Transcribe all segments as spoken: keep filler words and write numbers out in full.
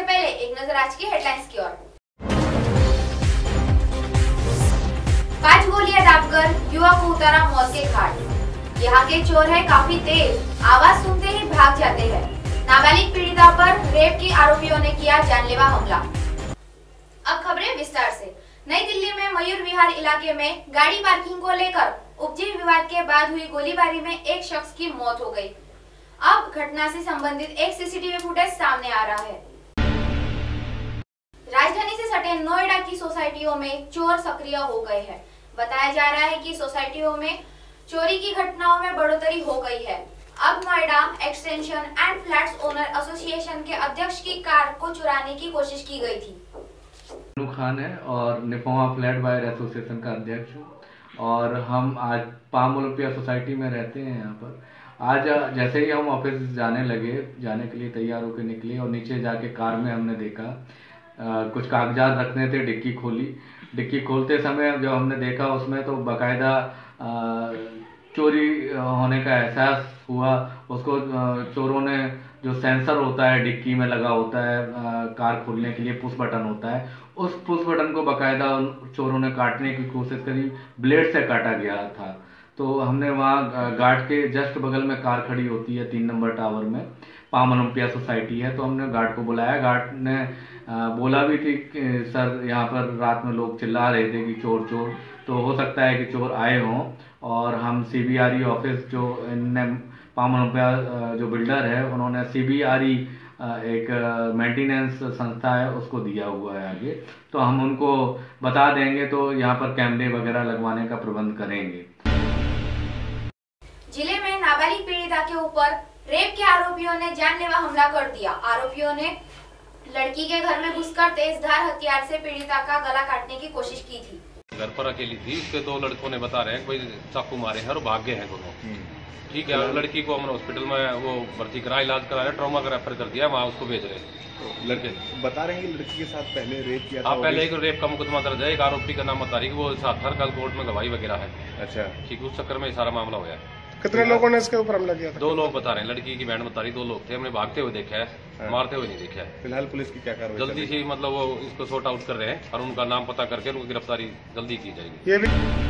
पहले एक नजर आज की हेडलाइंस की ओर। पांच गोलियां दागकर युवक को उतारा मौत के घाट। यहाँ के चोर है काफी तेज, आवाज सुनते ही भाग जाते हैं। नाबालिग पीड़िता पर रेप के आरोपियों ने किया जानलेवा हमला। अब खबरें विस्तार से। नई दिल्ली में मयूर विहार इलाके में गाड़ी पार्किंग को लेकर उपजे विवाद के बाद हुई गोलीबारी में एक शख्स की मौत हो गई। अब घटना से संबंधित एक सीसीटीवी फुटेज सामने आ रहा है। राजधानी से सटे नोएडा की सोसाइटियों में चोर सक्रिय हो गए हैं। बताया जा रहा है कि सोसाइटियों में चोरी की घटनाओं में बढ़ोतरी हो गई है। अब Noida extension and flats owner association के अध्यक्ष की कार को चुराने की कोशिश की गई थी। खान है और निफोमा फ्लैट बायर एसोसिएशन का अध्यक्ष हूँ और हम आज पाम ओलंपिया सोसाइटी में रहते हैं। यहाँ पर आज जैसे ही हम ऑफिस जाने लगे, जाने के लिए तैयार होकर निकले और नीचे जाके कार में हमने देखा आ, कुछ कागजात रखने थे। डिक्की खोली, डिक्की खोलते समय जो हमने देखा उसमें तो बाकायदा चोरी होने का एहसास हुआ। उसको चोरों ने, जो सेंसर होता है डिक्की में लगा होता है आ, कार खोलने के लिए पुश बटन होता है, उस पुश बटन को बाकायदा चोरों ने काटने की कोशिश करी, ब्लेड से काटा गया था। तो हमने वहाँ गार्ड के जस्ट बगल में कार खड़ी होती है, तीन नंबर टावर में पाम ओलंपिया सोसाइटी है, तो हमने गार्ड को बुलाया। गार्ड ने आ, बोला भी थी कि सर यहाँ पर रात में लोग चिल्ला रहे थे कि चोर चोर, तो हो सकता है कि चोर आए हों और हम सीबीआरई ऑफिस, जो इनने पाम ओलंपिया जो बिल्डर है उन्होंने सीबीआरई एक मेंटेनेंस संस्था है उसको दिया हुआ है आगे, तो हम उनको बता देंगे तो यहाँ पर कैमरे वगैरह लगवाने का प्रबंध करेंगे। जिले में नाबालिग पीड़िता के ऊपर रेप के आरोपियों ने जानलेवा हमला कर दिया। आरोपियों ने लड़की के घर में घुसकर तेजधार हथियार से पीड़िता का गला काटने की कोशिश की थी। घर पर अकेली थी, उसके दो लड़कों ने बता रहे हैं कोई चाकू मारे हैं और भाग गए हैं दोनों। ठीक है, लड़की को हमने हॉस्पिटल में वो भर्ती करा, इलाज करा रहे, ट्रॉमा का रेफर कर दिया, वहाँ उसको भेज रहे। तो लड़के बता रहे हैं कि लड़की के साथ पहले रेप किया था। हाँ, पहले एक रेप का मुकदमा दर्ज है, एक आरोपी का नाम बता रही है, वो साथ हर कल कोर्ट में गवाही वगैरह है। अच्छा, ठीक, उस चक्कर में सारा मामला हुआ है। कितने लोगों ने इसके ऊपर हमला किया था? दो लोग बता रहे हैं, लड़की की बहन बता रही दो लोग थे, हमने भागते हुए देखा है, हाँ। मारते हुए नहीं देखा है। फिलहाल पुलिस की क्या कार्रवाई? जल्दी से मतलब वो इसको सॉर्ट आउट कर रहे हैं और उनका नाम पता करके उनकी गिरफ्तारी जल्दी की जाएगी। ये भी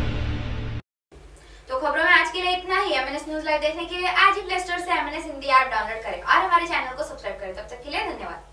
तो खबरों में आज के लिए इतना ही। एमएनएस न्यूज लाइव देखने के लिए आज ही प्ले स्टोर से एमएनएस हिंदी ऐप डाउनलोड करें और हमारे चैनल को सब्सक्राइब करें। तब तक के लिए धन्यवाद।